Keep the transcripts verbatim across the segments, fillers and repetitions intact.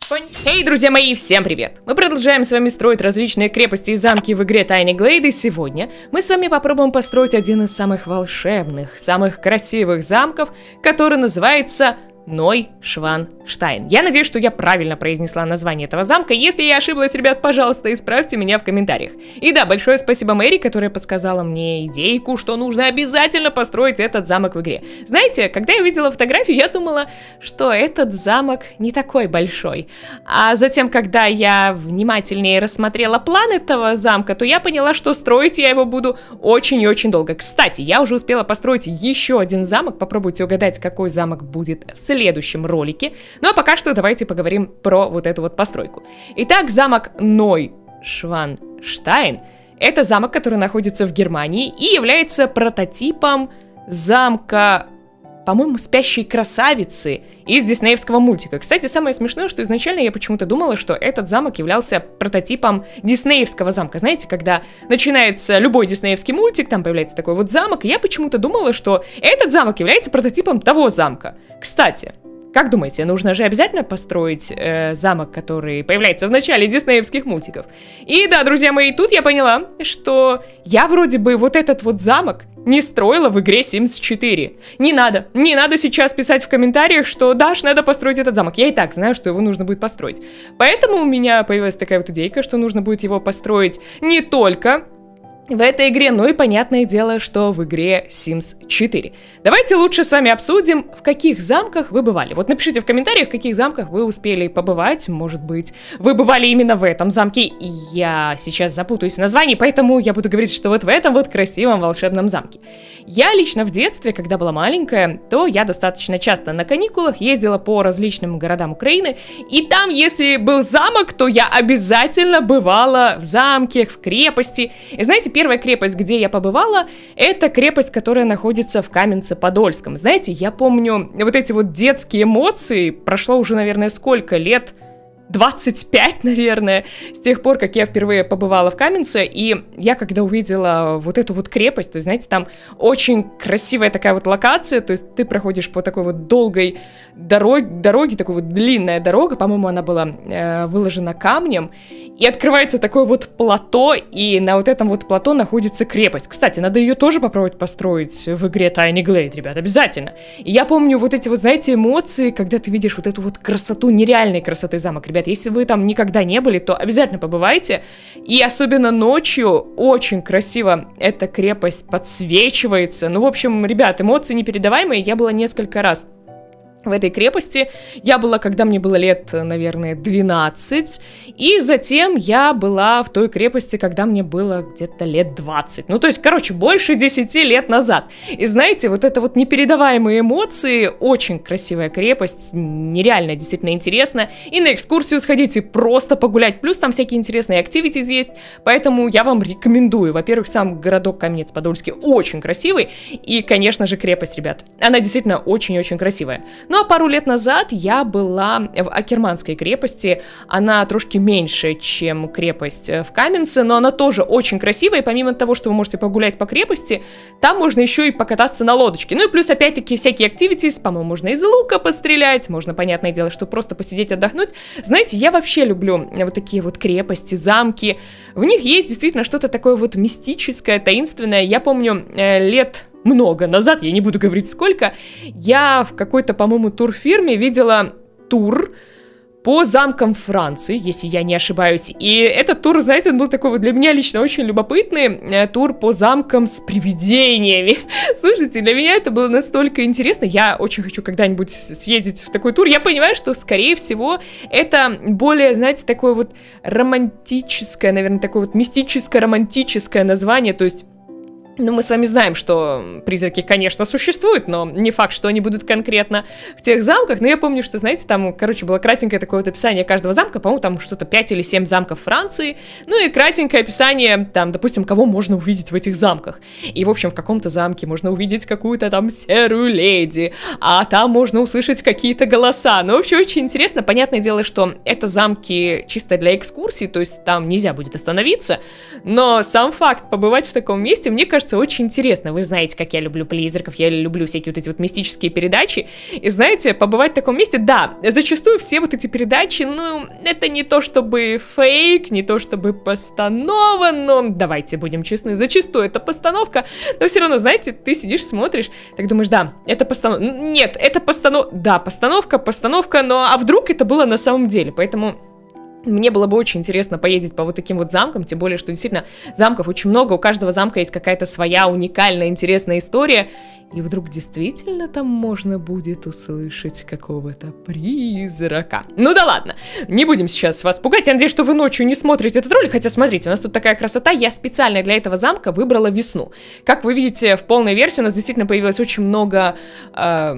Эй, друзья мои, всем привет! Мы продолжаем с вами строить различные крепости и замки в игре Tiny Glade, и сегодня мы с вами попробуем построить один из самых волшебных, самых красивых замков, который называется Нойшванштайн. Я надеюсь, что я правильно произнесла название этого замка. Если я ошиблась, ребят, пожалуйста, исправьте меня в комментариях. И да, большое спасибо Мэри, которая подсказала мне идейку, что нужно обязательно построить этот замок в игре. Знаете, когда я видела фотографию, я думала, что этот замок не такой большой. А затем, когда я внимательнее рассмотрела план этого замка, то я поняла, что строить я его буду очень и очень долго. Кстати, я уже успела построить еще один замок. Попробуйте угадать, какой замок будет в следующем следующем ролике. Ну а пока что давайте поговорим про вот эту вот постройку. Итак, замок Нойшванштайн — это замок, который находится в Германии и является прототипом замка, по-моему, спящей красавицы из диснеевского мультика. Кстати, самое смешное, что изначально я почему-то думала, что этот замок являлся прототипом диснеевского замка. Знаете, когда начинается любой диснеевский мультик, там появляется такой вот замок, и я почему-то думала, что этот замок является прототипом того замка. Кстати, как думаете, нужно же обязательно построить э, замок, который появляется в начале диснеевских мультиков? И да, друзья мои, тут я поняла, что я вроде бы вот этот вот замок не строила в игре Sims четыре. Не надо, не надо сейчас писать в комментариях, что Даш, надо построить этот замок. Я и так знаю, что его нужно будет построить. Поэтому у меня появилась такая вот идейка, что нужно будет его построить не только в этой игре, ну и понятное дело, что в игре Sims четыре. Давайте лучше с вами обсудим, в каких замках вы бывали. Вот напишите в комментариях, в каких замках вы успели побывать. Может быть, вы бывали именно в этом замке. Я сейчас запутаюсь в названии, поэтому я буду говорить, что вот в этом вот красивом волшебном замке. Я лично в детстве, когда была маленькая, то я достаточно часто на каникулах ездила по различным городам Украины. И там, если был замок, то я обязательно бывала в замке, в крепости. И знаете, первая крепость, где я побывала, это крепость, которая находится в Каменце-Подольском. Знаете, я помню вот эти вот детские эмоции, прошло уже, наверное, сколько лет? двадцать пять, наверное, с тех пор, как я впервые побывала в Каменце, и я когда увидела вот эту вот крепость, то есть, знаете, там очень красивая такая вот локация, то есть ты проходишь по такой вот долгой дороге, дороге такой вот длинная дорога, по-моему, она была э, выложена камнем, и открывается такое вот плато, и на вот этом вот плато находится крепость. Кстати, надо ее тоже попробовать построить в игре Tiny Glade, ребят, обязательно. И я помню вот эти вот, знаете, эмоции, когда ты видишь вот эту вот красоту, нереальной красоты замок. Ребят, если вы там никогда не были, то обязательно побывайте. И особенно ночью очень красиво эта крепость подсвечивается. Ну, в общем, ребят, эмоции непередаваемые. Я была несколько раз в этой крепости. Я была, когда мне было лет, наверное, двенадцать. И затем я была в той крепости, когда мне было где-то лет двадцать. Ну, то есть, короче, больше десяти лет назад. И знаете, вот это вот непередаваемые эмоции. Очень красивая крепость. Нереально, действительно интересно. И на экскурсию сходить, и просто погулять. Плюс там всякие интересные активитиз есть. Поэтому я вам рекомендую. Во-первых, сам городок Каменец-Подольский очень красивый. И, конечно же, крепость, ребят. Она действительно очень-очень красивая. Ну а пару лет назад я была в Акерманской крепости. Она трошки меньше, чем крепость в Каменце, но она тоже очень красивая. И помимо того, что вы можете погулять по крепости, там можно еще и покататься на лодочке. Ну и плюс опять-таки всякие активитис. По-моему, можно из лука пострелять. Можно, понятное дело, что просто посидеть, отдохнуть. Знаете, я вообще люблю вот такие вот крепости, замки. В них есть действительно что-то такое вот мистическое, таинственное. Я помню, э, лет много назад, я не буду говорить сколько, я в какой-то, по-моему, турфирме видела тур по замкам Франции, если я не ошибаюсь. И этот тур, знаете, он был такой вот для меня лично очень любопытный. Э, тур по замкам с привидениями. Слушайте, для меня это было настолько интересно. Я очень хочу когда-нибудь съездить в такой тур. Я понимаю, что, скорее всего, это более, знаете, такое вот романтическое, наверное, такое вот мистическое, романтическое название. То есть ну, мы с вами знаем, что призраки, конечно, существуют, но не факт, что они будут конкретно в тех замках. Но я помню, что, знаете, там, короче, было кратенькое такое вот описание каждого замка. По-моему, там что-то пять или семь замков Франции. Ну и кратенькое описание, там, допустим, кого можно увидеть в этих замках. И, в общем, в каком-то замке можно увидеть какую-то там серую леди, а там можно услышать какие-то голоса. Ну, вообще, очень интересно. Понятное дело, что это замки чисто для экскурсий, то есть там нельзя будет остановиться. Но сам факт побывать в таком месте, мне кажется, кажется очень интересно. Вы знаете, как я люблю призраков, я люблю всякие вот эти вот мистические передачи. И знаете, побывать в таком месте, да, зачастую все вот эти передачи, ну, это не то чтобы фейк, не то чтобы постанова, но давайте будем честны, зачастую это постановка, но все равно, знаете, ты сидишь, смотришь, так думаешь, да, это постановка, нет, это постановка, да, постановка, постановка, но а вдруг это было на самом деле, поэтому... Мне было бы очень интересно поездить по вот таким вот замкам, тем более, что действительно замков очень много, у каждого замка есть какая-то своя уникальная, интересная история, и вдруг действительно там можно будет услышать какого-то призрака. Ну да ладно, не будем сейчас вас пугать, я надеюсь, что вы ночью не смотрите этот ролик, хотя смотрите, у нас тут такая красота, я специально для этого замка выбрала весну. Как вы видите, в полной версии у нас действительно появилось очень много, э,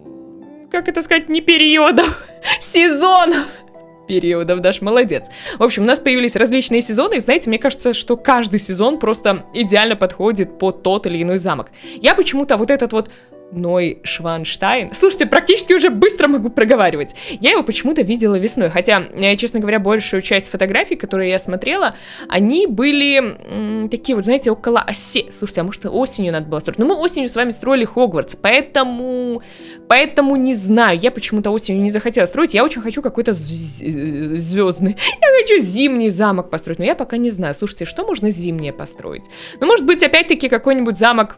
как это сказать, не периодов, сезонов. Периодов, Даш, молодец. В общем, у нас появились различные сезоны, и знаете, мне кажется, что каждый сезон просто идеально подходит под тот или иной замок. Я почему-то вот этот вот Нойшванштайн, слушайте, практически уже быстро могу проговаривать. Я его почему-то видела весной, хотя, честно говоря, большую часть фотографий, которые я смотрела, они были такие вот, знаете, около оси... Слушайте, а может осенью надо было строить? Но мы осенью с вами строили Хогвартс, поэтому... Поэтому не знаю, я почему-то осенью не захотела строить, я очень хочу какой-то звездный, я хочу зимний замок построить, но я пока не знаю. Слушайте, что можно зимнее построить? Ну, может быть, опять-таки какой-нибудь замок,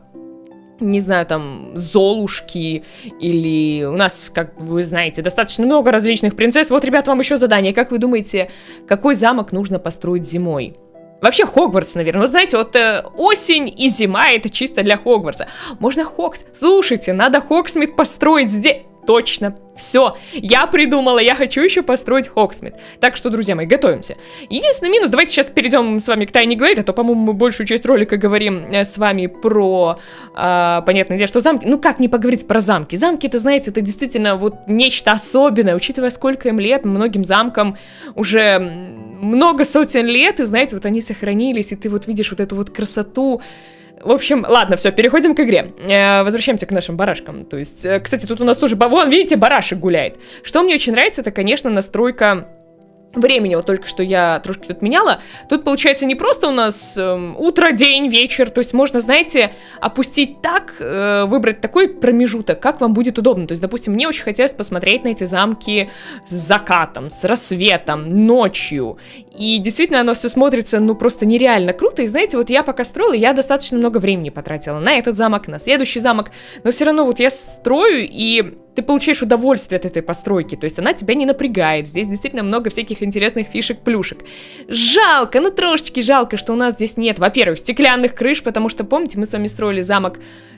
не знаю, там, Золушки, или у нас, как вы знаете, достаточно много различных принцесс. Вот, ребят, вам еще задание. Как вы думаете, какой замок нужно построить зимой? Вообще Хогвартс, наверное. Вот знаете, вот э, осень и зима это чисто для Хогвартса. Можно Хогс. Слушайте, надо Хогсмит построить здесь. Точно. Все, я придумала, я хочу еще построить Хогсмит. Так что, друзья мои, готовимся. Единственный минус, давайте сейчас перейдем с вами к Тайне Глейд, а то, по-моему, мы большую часть ролика говорим э, с вами про, э, понятное дело, что замки. Ну как не поговорить про замки? Замки, это, знаете, это действительно вот нечто особенное, учитывая, сколько им лет, многим замкам уже много сотен лет, и, знаете, вот они сохранились, и ты вот видишь вот эту вот красоту. В общем, ладно, все, переходим к игре. Э, возвращаемся к нашим барашкам. То есть, э, кстати, тут у нас тоже... Вон, видите, барашек гуляет. Что мне очень нравится, это, конечно, настройка времени. Вот только что я трошки тут меняла. Тут, получается, не просто у нас э, утро, день, вечер. То есть можно, знаете, опустить так, э, выбрать такой промежуток, как вам будет удобно. То есть, допустим, мне очень хотелось посмотреть на эти замки с закатом, с рассветом, ночью. И действительно оно все смотрится, ну, просто нереально круто. И знаете, вот я пока строила, я достаточно много времени потратила на этот замок, на следующий замок. Но все равно вот я строю, и ты получаешь удовольствие от этой постройки. То есть она тебя не напрягает. Здесь действительно много всяких интересных фишек-плюшек. Жалко, ну трошечки жалко, что у нас здесь нет, во-первых, стеклянных крыш, потому что, помните, мы с вами строили замок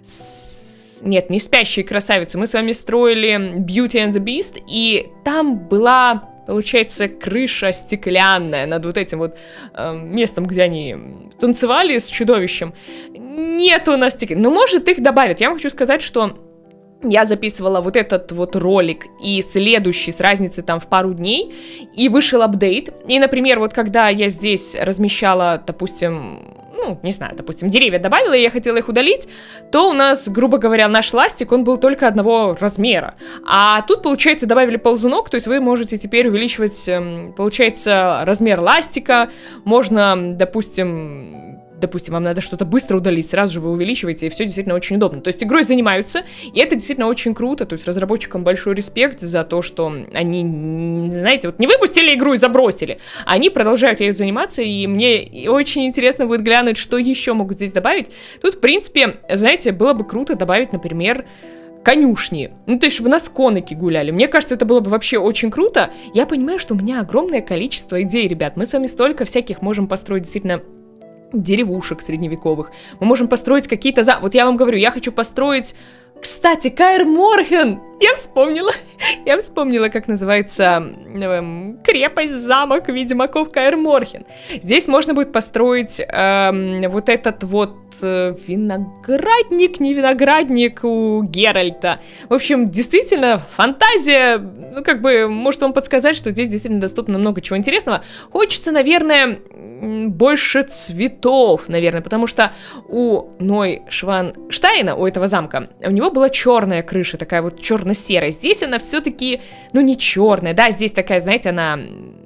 с... Нет, не спящие красавицы. Мы с вами строили Beauty and the Beast, и там была... Получается, крыша стеклянная над вот этим вот э, местом, где они танцевали с чудовищем. Нет у нас стеклян. Но может их добавят. Я вам хочу сказать, что я записывала вот этот вот ролик и следующий с разницей там в пару дней, и вышел апдейт. И, например, вот когда я здесь размещала, допустим... ну, не знаю, допустим, деревья добавила, и я хотела их удалить, то у нас, грубо говоря, наш ластик, он был только одного размера. А тут, получается, добавили ползунок, то есть вы можете теперь увеличивать, получается, размер ластика, можно, допустим... Допустим, вам надо что-то быстро удалить, сразу же вы увеличиваете, и все действительно очень удобно. То есть игрой занимаются, и это действительно очень круто. То есть разработчикам большой респект за то, что они, знаете, вот не выпустили игру и забросили. Они продолжают ею заниматься, и мне очень интересно будет глянуть, что еще могут здесь добавить. Тут, в принципе, знаете, было бы круто добавить, например, конюшни. Ну, то есть, чтобы у нас коники гуляли. Мне кажется, это было бы вообще очень круто. Я понимаю, что у меня огромное количество идей, ребят. Мы с вами столько всяких можем построить действительно... деревушек средневековых. Мы можем построить какие-то... За... Вот я вам говорю, я хочу построить... Кстати, Каэр Морhen! Я вспомнила. Я вспомнила, как называется эм, крепость, замок ведьмаков Каэр Морhen. Здесь можно будет построить эм, вот этот вот э, виноградник, не виноградник у Геральта. В общем, действительно, фантазия, ну, как бы, может вам подсказать, что здесь действительно доступно много чего интересного. Хочется, наверное, больше цветов, наверное, потому что у Нойшванштайна, у этого замка, у него была черная крыша, такая вот черная серая. Здесь она все-таки, ну, не черная, да, здесь такая, знаете, она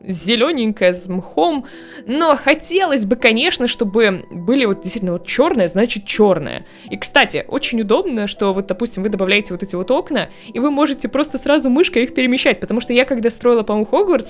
зелененькое, с мхом, но хотелось бы, конечно, чтобы были вот действительно вот черное, значит черное. И, кстати, очень удобно, что вот, допустим, вы добавляете вот эти вот окна, и вы можете просто сразу мышкой их перемещать, потому что я, когда строила, по-моему, Хогвартс,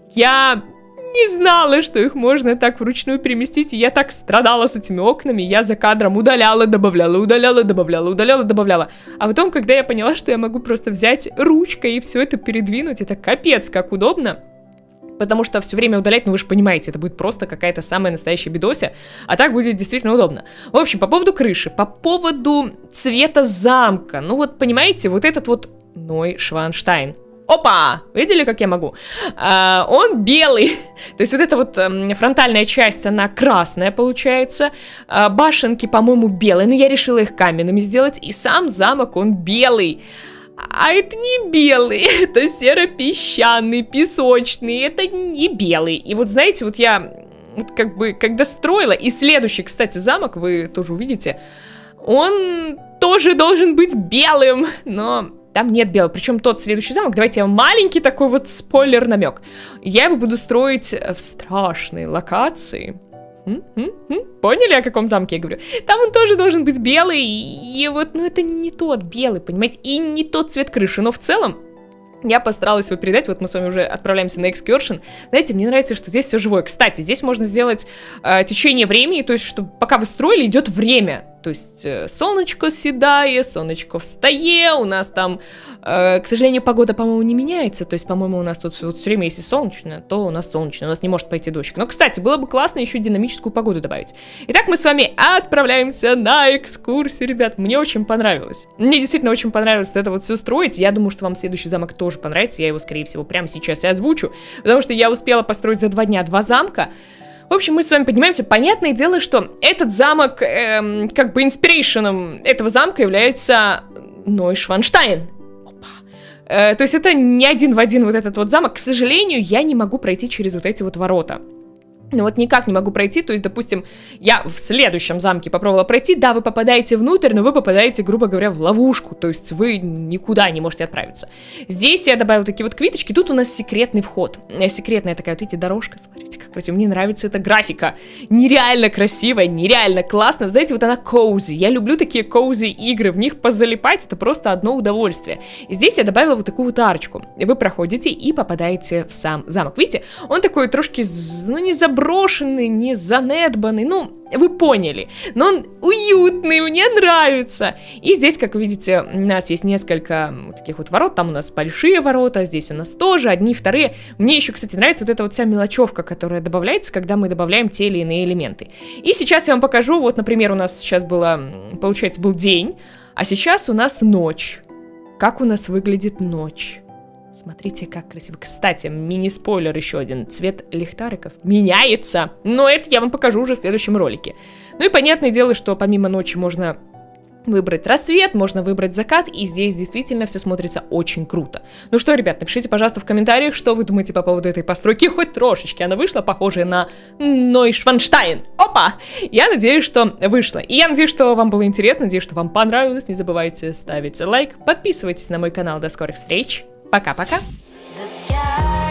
я не знала, что их можно так вручную переместить, и я так страдала с этими окнами, я за кадром удаляла, добавляла, удаляла, добавляла, удаляла, добавляла. А потом, когда я поняла, что я могу просто взять ручкой и все это передвинуть, это капец как удобно. Потому что все время удалять, ну вы же понимаете, это будет просто какая-то самая настоящая бедося, а так будет действительно удобно. В общем, по поводу крыши, по поводу цвета замка, ну вот понимаете, вот этот вот Нойшванштайн. Опа! Видели, как я могу? А, он белый. То есть вот эта вот а, фронтальная часть, она красная получается. А, башенки, по-моему, белые. Но я решила их каменными сделать. И сам замок, он белый. А это не белый. Это серо-песчаный, песочный. Это не белый. И вот знаете, вот я вот как бы когда строила, и следующий, кстати, замок, вы тоже увидите, он тоже должен быть белым. Но... там нет белого, причем тот следующий замок, давайте я вам маленький такой вот спойлер-намек. Я его буду строить в страшной локации. М-м-м. Поняли, о каком замке я говорю? Там он тоже должен быть белый, и вот, ну это не тот белый, понимаете, и не тот цвет крыши, но в целом я постаралась его передать, вот мы с вами уже отправляемся на экскуршн. Знаете, мне нравится, что здесь все живое. Кстати, здесь можно сделать э, течение времени, то есть, что пока вы строили, идет время. То есть, э, солнышко седая, солнышко встае, у нас там, э, к сожалению, погода, по-моему, не меняется. То есть, по-моему, у нас тут вот все время, если солнечно, то у нас солнечно, у нас не может пойти дождь. Но, кстати, было бы классно еще динамическую погоду добавить. Итак, мы с вами отправляемся на экскурсию, ребят. Мне очень понравилось. Мне действительно очень понравилось это вот все строить. Я думаю, что вам следующий замок тоже понравится. Я его, скорее всего, прямо сейчас и озвучу, потому что я успела построить за два дня два замка. В общем, мы с вами поднимаемся. Понятное дело, что этот замок, эм, как бы инспирейшеном этого замка является Нойшванштайн. Опа. Э, то есть это не один в один вот этот вот замок. К сожалению, я не могу пройти через вот эти вот ворота. Ну вот никак не могу пройти, то есть, допустим, я в следующем замке попробовала пройти, да, вы попадаете внутрь, но вы попадаете, грубо говоря, в ловушку, то есть вы никуда не можете отправиться. Здесь я добавила такие вот квиточки, тут у нас секретный вход, секретная такая, вот видите, дорожка, смотрите, как красиво, мне нравится эта графика, нереально красивая, нереально классно, знаете, вот она коузи, я люблю такие коузи игры, в них позалипать, это просто одно удовольствие. И здесь я добавила вот такую вот арочку, вы проходите и попадаете в сам замок, видите, он такой трошки, ну не заброшенный, брошенный, не занедбанный, ну, вы поняли, но он уютный, мне нравится. И здесь, как вы видите, у нас есть несколько таких вот ворот, там у нас большие ворота, здесь у нас тоже, одни, вторые. Мне еще, кстати, нравится вот эта вот вся мелочевка, которая добавляется, когда мы добавляем те или иные элементы. И сейчас я вам покажу, вот, например, у нас сейчас было, получается, был день, а сейчас у нас ночь. Как у нас выглядит ночь? Смотрите, как красиво. Кстати, мини-спойлер еще один. Цвет лихтариков меняется. Но это я вам покажу уже в следующем ролике. Ну и понятное дело, что помимо ночи можно выбрать рассвет, можно выбрать закат. И здесь действительно все смотрится очень круто. Ну что, ребят, напишите, пожалуйста, в комментариях, что вы думаете по поводу этой постройки. Хоть трошечки она вышла, похожая на Нойшванштайн. Опа! Я надеюсь, что вышла. И я надеюсь, что вам было интересно. Надеюсь, что вам понравилось. Не забывайте ставить лайк. Подписывайтесь на мой канал. До скорых встреч. Пока-пока.